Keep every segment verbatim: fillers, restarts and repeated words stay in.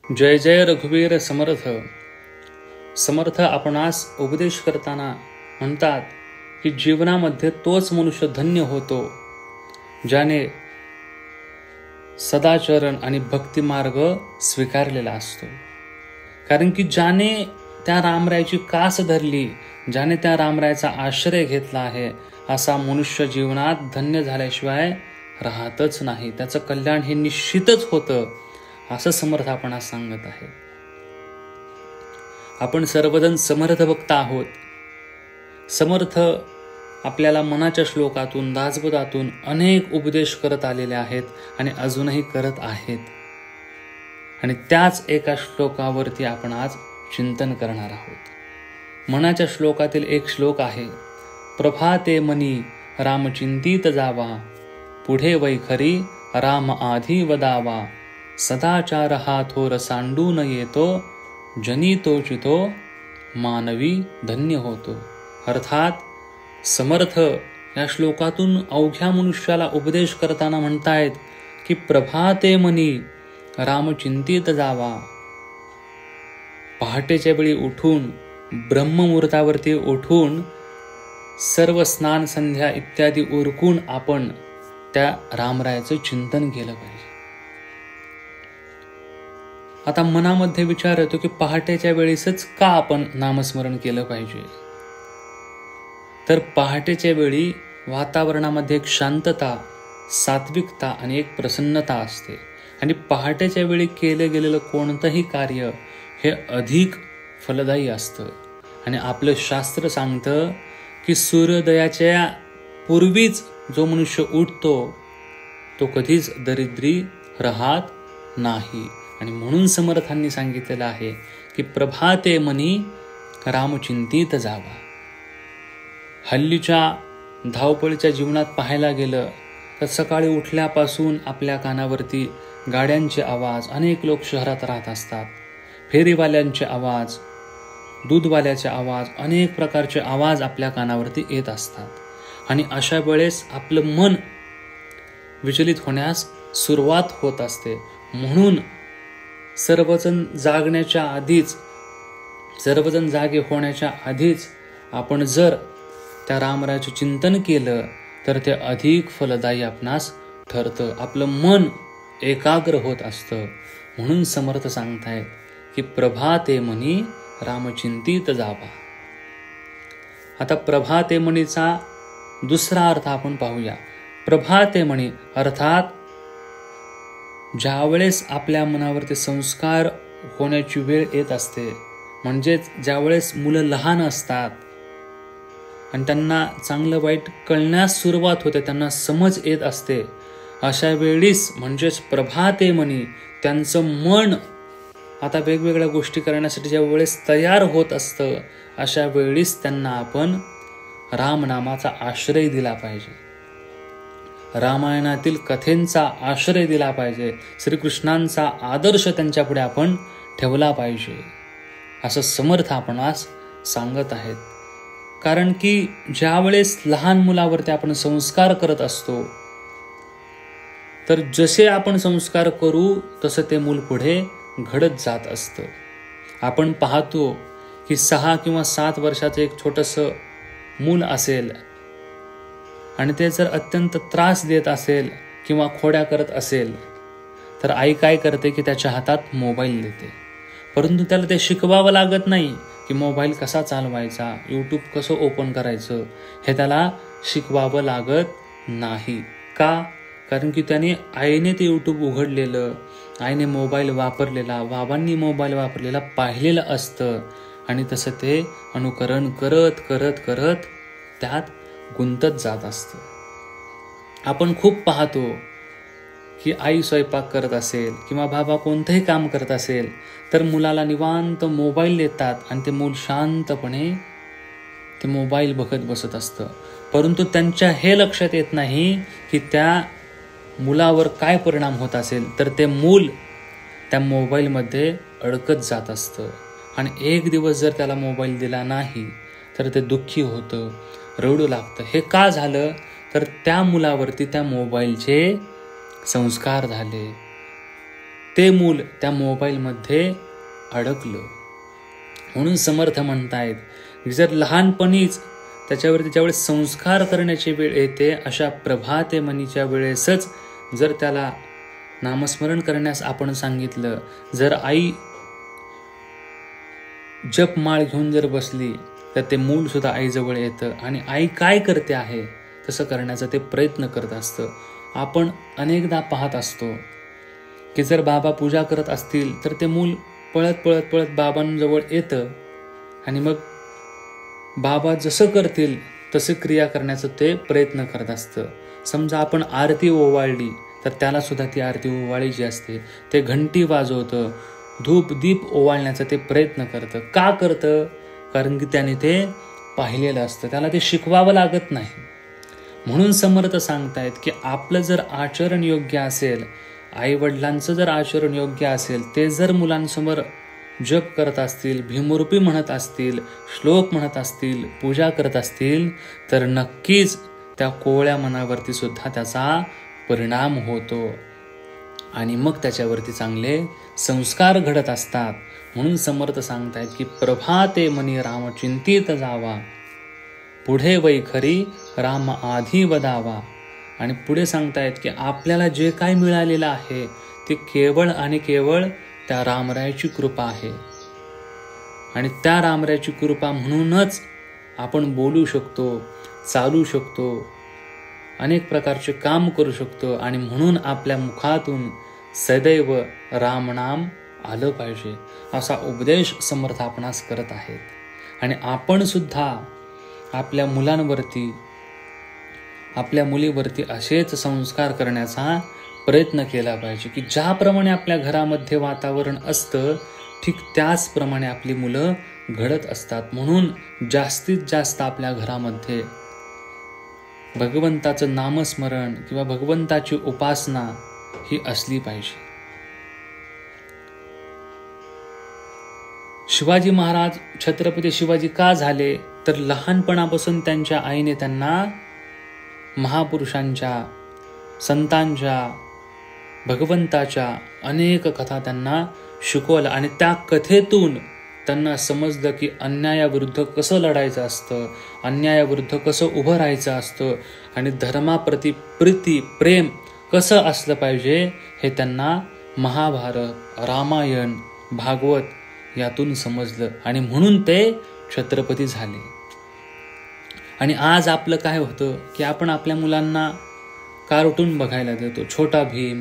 जय जय रघुवीर समर्थ. समर्थ आपणास उपदेश करताना म्हणतात की जीवनामध्ये तोच मनुष्य धन्य होतो ज्याने सदाचरण आणि भक्ती मार्ग स्वीकारलेला असतो. कारण की ज्याने त्या रामरायाची कास धरली, ज्याने त्या रामरायाचा आश्रय घेतला आहे, असा मनुष्य जीवनात धन्य झाल्याशिवाय राहतच नाही. त्याचं कल्याण हे निश्चितच होतं, असं समर्थ आपणास सांगत आहे. आपण सर्वजण समर्थ भक्त आहोत. समर्थ आपल्याला मनाच्या श्लोकातून, दासबोधातून अनेक उपदेश करत आलेले आहेत आणि अजूनही करत आहेत. आणि त्याच एका श्लोकावरती आपण आज चिंतन करणार आहोत. मनाच्या श्लोकातील एक श्लोक आहे, प्रभाते मनी रामचिंतित जावा, पुढे वैखरी राम आधी वदावा, सदाचार हा थोर सांडून येतो, जनी तो चितो मानवी धन्य होतो. अर्थात समर्थ या श्लोकातून अवघ्या मनुष्याला उपदेश करताना म्हणतायत की प्रभाते मनी रामचिंतित जावा. पहाटेच्या वेळी उठून, ब्रह्ममुहूर्तावरती उठून, सर्व स्नान संध्या इत्यादी उरकून आपण त्या रामरायाचं चिंतन केलं पाहिजे. आता मनामध्ये विचार येतो की पहाटेच्या वेळेसच का आपण नामस्मरण केलं पाहिजे. तर पहाटेच्या वेळी वातावरणामध्ये एक शांतता, सात्विकता आणि एक प्रसन्नता असते. आणि पहाटेच्या वेळी केलं गेलेलं कोणतंही कार्य हे अधिक फलदायी असतं. आणि आपलं शास्त्र सांगतं की सूर्योदयाच्या पूर्वीच जो मनुष्य उठतो तो कधीच दरिद्री राहत नाही. आणि म्हणून समर्थांनी सांगितलेलं आहे की प्रभाते मनी रामचिंतित जावा. हल्लीच्या धावपळीच्या जीवनात पाहायला गेलं तर सकाळी उठल्यापासून आपल्या कानावरती गाड्यांचे आवाज, अनेक लोक शहरात राहत असतात, फेरीवाल्यांचे आवाज, दूधवाल्याचे आवाज, अनेक प्रकारचे आवाज आपल्या कानावरती येत असतात. आणि अशा वेळेस आपलं मन विचलित होण्यास सुरुवात होत असते. म्हणून सर्वजण जागण्याच्या आधीच, सर्वजण जागे होण्याच्या आधीच आपण जर त्या रामरायाचे चिंतन केलं तर ते अधिक फलदायी आपणास ठरतं. आपलं मन एकाग्र होत असतं. म्हणून समर्थ सांगतायत की प्रभाते मनी रामचिंतित जावा. आता प्रभाते मनीचा दुसरा अर्थ आपण पाहूया. प्रभाते मनी अर्थात ज्यावेळेस आपल्या मनावरती संस्कार होण्याची वेळ येत असते, म्हणजेच ज्यावेळेस मुलं लहान असतात आणि त्यांना चांगलं वाईट कळण्यास सुरुवात होते, त्यांना समज येत असते, अशा वेळीस म्हणजेच प्रभाते मनी त्यांचं मन आता वेगवेगळ्या गोष्टी करण्यासाठी ज्या वेळेस तयार होत असतं, अशा वेळीस त्यांना आपण रामनामाचा आश्रय दिला पाहिजे. रामायणातील कथेंचा आश्रय दिला पाहिजे. श्रीकृष्णांचा आदर्श त्यांच्या पुढे आपण ठेवला पाहिजे, असं समर्थ आपणास सांगत आहेत. कारण की ज्या वेळेस लहान मुलावरती आपण संस्कार करत असतो, तर जसे आपण संस्कार करू तसं ते मूल पुढे घडत जात असतं. आपण पाहतो की सहा किंवा सात वर्षाचं एक छोटंसं मूल असेल आणि ते जर अत्यंत त्रास देत असेल किंवा खोड्या करत असेल, तर आई काय करते की त्याच्या हातात मोबाईल देते. परंतु त्याला ते शिकवावं लागत नाही की मोबाईल कसा चालवायचा, यूट्यूब कसं ओपन करायचं, हे त्याला शिकवावं लागत नाही. का? कारण की त्याने आईने ते यूट्यूब उघडलेलं, आईने मोबाईल वापरलेला, बाबांनी मोबाईल वापरलेला पाहिलेलं असतं. आणि तसं ते अनुकरण करत करत करत त्यात गुंतत जात असतं. आपण खूप पाहतो की आई स्वयंपाक करत असेल किंवा बाबा कोणतंही काम करत असेल तर मुलाला निवांत मोबाईल देतात आणि ते मूल शांतपणे ते मोबाईल बघत बसत असतं. परंतु त्यांच्या हे लक्षात येत नाही की त्या मुलावर काय परिणाम होत असेल. तर ते मूल त्या मोबाईलमध्ये अडकत जात असतं. आणि एक दिवस जर त्याला मोबाईल दिला नाही तर ते दुःखी होतं, रडू लागतं. हे का झालं? तर त्या मुलावरती त्या मोबाईलचे संस्कार झाले. ते मूल त्या मोबाईलमध्ये अडकलं. म्हणून समर्थ म्हणतायत की जर लहानपणीच त्याच्यावरती ज्यावेळेस संस्कार करण्याची वेळ येते, अशा प्रभाते मनीच्या वेळेसच जर त्याला नामस्मरण करण्यास आपण सांगितलं, जर आई जपमाळ घेऊन जर बसली तर ते मूल सुद्धा आईजवळ येतं आणि आई काय करते आहे तसं करण्याचा ते प्रयत्न करत असतं. आपण अनेकदा पाहत असतो की जर बाबा पूजा करत असतील तर ते मूल पळत पळत पळत बाबांजवळ येतं आणि मग बाबा जसं करतील तसे क्रिया करण्याचं ते प्रयत्न करत असतं. समजा आपण आरती ओवाळली तर त्याला सुद्धा ती आरती ओवाळीची असते. ते घंटी वाजवतं, धूप दीप ओवाळण्याचा ते प्रयत्न करतं. का करतं? कारण की त्याने ते पाहिलेलं असतं, त्याला ते शिकवावं लागत नाही. म्हणून समर्थ सांगतायत की आपलं जर आचरण योग्य असेल, आई वडिलांचं जर आचरण योग्य असेल, ते जर मुलांसमोर जप करत असतील, भीमरूपी म्हणत असतील, श्लोक म्हणत असतील, पूजा करत असतील, तर नक्कीच त्या कोवळ्या मनावरती सुद्धा त्याचा परिणाम होतो आणि मग त्याच्यावरती चांगले संस्कार घडत असतात. म्हणून समर्थ सांगतायत की प्रभाते मनी राम चिंतित जावा, पुढे वैखरी राम आधी वदावा. आणि पुढे सांगतायत की आपल्याला जे काय मिळालेलं आहे ते केवळ आणि केवळ त्या रामरायाची कृपा आहे आणि त्या रामरायाची कृपा म्हणूनच आपण बोलू शकतो, चालू शकतो, अनेक प्रकारचे काम करू शकतो आणि म्हणून आपल्या मुखातून सदैव रामनाम आलं पाहिजे असा उपदेश समर्थ आपणास करत आहेत. आणि आपण सुद्धा आपल्या मुलांवरती, आपल्या मुलीवरती असेच संस्कार करण्याचा प्रयत्न केला पाहिजे की ज्याप्रमाणे आपल्या घरामध्ये वातावरण असतं ठीक त्याचप्रमाणे आपली मुलं घडत असतात. म्हणून जास्तीत जास्त आपल्या घरामध्ये भगवंताचं नामस्मरण किंवा भगवंताची उपासना ही असली पाहिजे. शिवाजी महाराज छत्रपती शिवाजी का झाले? तर लहानपणापासून त्यांच्या आईने त्यांना महापुरुषांच्या, संतांच्या, भगवंताच्या अनेक कथा त्यांना शिकवल्या आणि त्या कथेतून त्यांना समजलं की अन्यायाविरुद्ध कसं लढायचं असतं, अन्यायाविरुद्ध कसं उभं राहायचं असतं आणि धर्माप्रती प्रीती प्रेम कसं असलं पाहिजे हे त्यांना महाभारत, रामायण, भागवत यातून समजलं आणि म्हणून ते छत्रपती झाले. आणि आज आपलं काय होतं की आपण आपल्या मुलांना कार्टून बघायला देतो, छोटा भीम,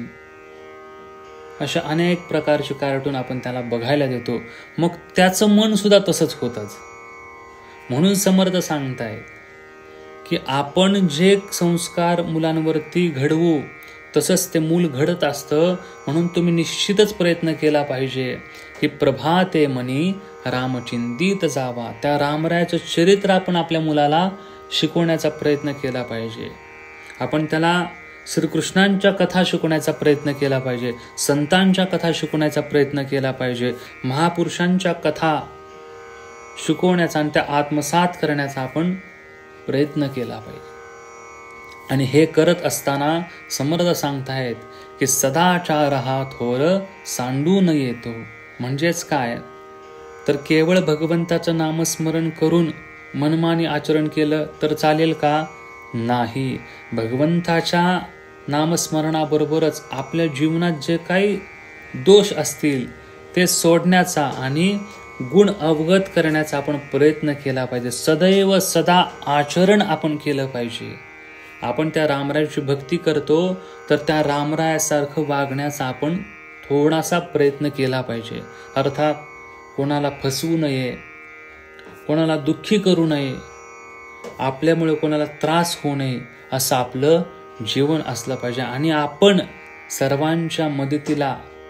अशा अनेक प्रकारचे कार्टून आपण त्याला बघायला देतो, मग त्याचं मन सुद्धा तसंच होतच. म्हणून समर्थ सांगताय की आपण जे संस्कार मुलांवरती घडवू तसंच ते मूल घडत असतं. म्हणून तुम्ही निश्चितच प्रयत्न केला पाहिजे की प्रभाते मनी रामचिंतित जावा, त्या रामरायाचं चरित्र आपण आपल्या मुलाला शिकवण्याचा प्रयत्न केला पाहिजे. आपण त्याला श्रीकृष्णांच्या कथा शिकवण्याचा प्रयत्न केला पाहिजे, संतांच्या कथा शिकवण्याचा प्रयत्न केला पाहिजे, महापुरुषांच्या कथा शिकवण्याचा आणि त्या आत्मसात करण्याचा आपण प्रयत्न केला पाहिजे. आणि हे करत असताना समर्थ सांगतायत की सदाचार हा थोर सांडून येतो. म्हणजेच काय? तर केवळ भगवंताचं नामस्मरण करून मनमानी आचरण केलं तर चालेल का? नाही. भगवंताच्या नामस्मरणाबरोबरच आपल्या जीवनात जे काही दोष असतील ते सोडण्याचा आणि गुण अवगत करण्याचा आपण प्रयत्न केला पाहिजे. सदैव सदा आचरण आपण केलं पाहिजे. आपण त्या रामरायाची भक्ती करतो तर त्या रामरायासारखं वागण्याचा आपण थोडासा प्रयत्न केला पाहिजे. अर्थात कोणाला फसवू नये, कोणाला दुःखी करू नये, आपल्यामुळे कोणाला त्रास होऊ नये असं आपलं जीवन असलं पाहिजे. आणि आपण सर्वांच्या मदतीला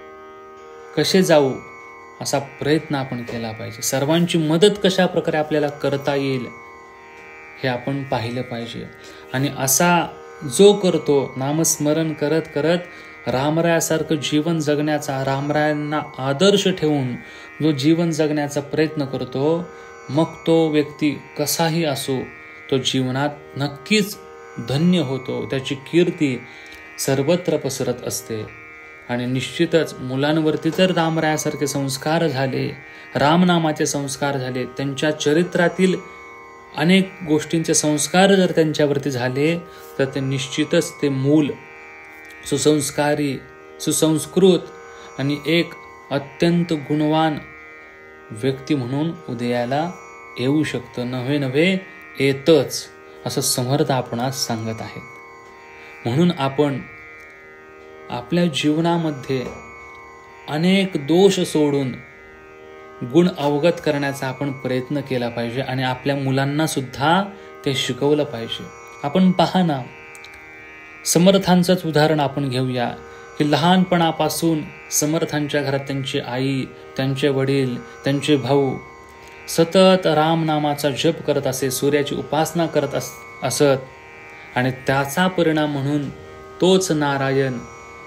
कसे जाऊ असा प्रयत्न आपण केला पाहिजे. सर्वांची मदत कशा प्रकारे आपल्याला करता येईल हे आपण पाहिलं पाहिजे. आणि असा जो करतो नामस्मरण करत करत रामरायासारखं जीवन जगण्याचा, रामरायांना आदर्श ठेवून जो जीवन जगण्याचा प्रयत्न करतो, मग तो व्यक्ती कसाही असो तो जीवनात नक्कीच धन्य होतो. त्याची कीर्ती सर्वत्र पसरत असते. आणि निश्चितच मुलांवरती जर रामरायासारखे संस्कार झाले, रामनामाचे संस्कार झाले, त्यांच्या चरित्रातील अनेक गोष्टींचे संस्कार जर त्यांच्यावरती झाले, तर ते निश्चितच ते मूल सुसंस्कारी, सुसंस्कृत आणि एक अत्यंत गुणवान व्यक्ती म्हणून उदयाला येऊ शकतं. नव्हे नव्हे येतच, असं समर्थ आपणास सांगत आहेत. म्हणून आपण आपल्या जीवनामध्ये अनेक दोष सोडून गुण अवगत करण्याचा आपण प्रयत्न केला पाहिजे आणि आपल्या मुलांना सुद्धा ते शिकवलं पाहिजे. आपण पहा ना, समर्थांचंच उदाहरण आपण घेऊया की लहानपणापासून समर्थांच्या घरात त्यांची आई, त्यांचे वडील, त्यांचे भाऊ सतत रामनामाचा जप करत असे, सूर्याची उपासना करत अस असत आणि त्याचा परिणाम म्हणून तोच नारायण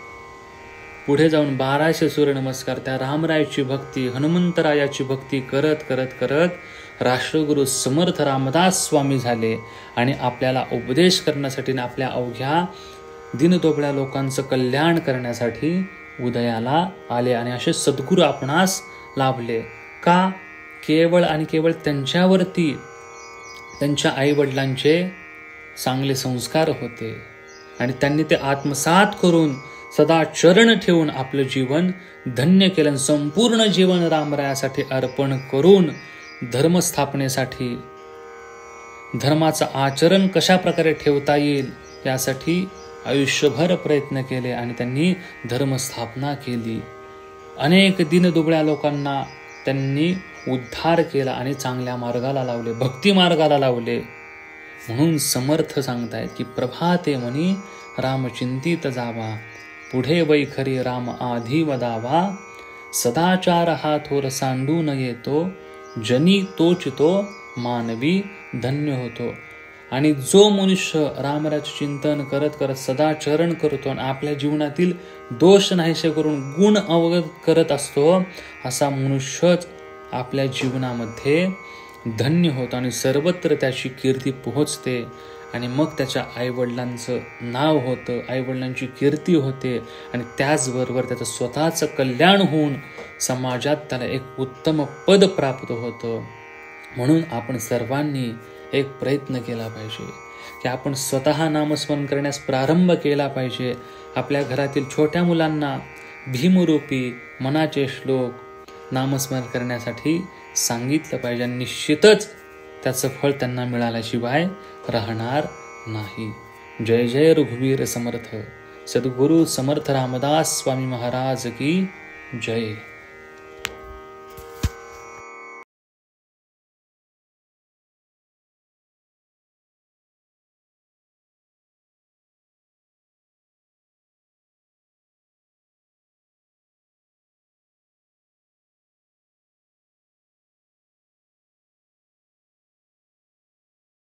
पुढे जाऊन बाराशे सूर्यनमस्कार, त्या रामरायाची भक्ती, हनुमंतरायाची भक्ती करत करत करत राष्ट्रगुरु समर्थ रामदास स्वामी झाले आणि आपल्याला उपदेश करण्यासाठी आणि आपल्या अवघ्या दीनदुबळ्या लोकांचं कल्याण करण्यासाठी उदयाला आले. आणि असे सद्गुरू आपणास लाभले. का? केवळ आणि केवळ त्यांच्यावरती त्यांच्या आईवडिलांचे चांगले संस्कार होते आणि त्यांनी ते आत्मसात करून सदा चरण ठेवून आपलं जीवन धन्य केलं. संपूर्ण जीवन रामरायासाठी अर्पण करून धर्मस्थापनेसाठी, धर्माचं आचरण कशा प्रकारे ठेवता येईल यासाठी आयुष्यभर प्रयत्न केले आणि त्यांनी धर्मस्थापना केली. अनेक दीनदुबळ्या लोकांना त्यांनी उद्धार केला आणि चांगल्या मार्गाला लावले, भक्ती मार्गाला लावले. म्हणून समर्थ सांगतायत की प्रभाते मनी राम चिंतित जावा, पुढे वैखरी राम आधी वदावा, सदाचार हा थोर सांडून येतो, जनी तोच तो मानवी धन्य होतो. आणि जो मनुष्य रामराज चिंतन करत करत सदा चरण करतो आणि आपल्या जीवनातील दोष नाहीसे करून गुण अवगत करत असतो, असा मनुष्यच आपल्या जीवनामध्ये धन्य होतो आणि सर्वत्र त्याची कीर्ती पोहोचते. आणि मग त्याच्या आईवडिलांचं नाव होतं, आईवडिलांची कीर्ती होते आणि त्याचबरोबर त्याचं स्वतःचं कल्याण होऊन समाजात त्याला एक उत्तम पद प्राप्त होतं. म्हणून आपण सर्वांनी एक प्रयत्न केला पाहिजे की आपण स्वतः नामस्मरण करण्यास प्रारंभ केला पाहिजे. आपल्या घरातील छोट्या मुलांना भीमरूपी मनाचे श्लोक नामस्मरण करण्यासाठी सांगितलं पाहिजे आणि निश्चितच त्याचं फळ त्यांना मिळाल्याशिवाय राहणार नाही. जय जय रघुवीर समर्थ. सद्गुरु समर्थ रामदास स्वामी महाराज की जय.